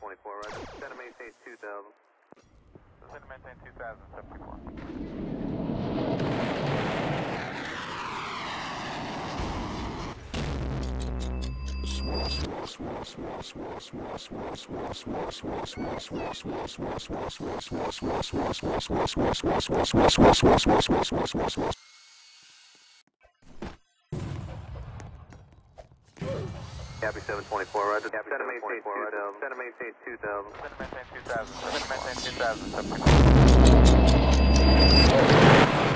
724, right? Center maintain 2000. Center maintain 2000, 724. Copy 724, right? Center maintain 2000. Center maintain 2000. Center maintain 2000. Center maintain 2000, 724.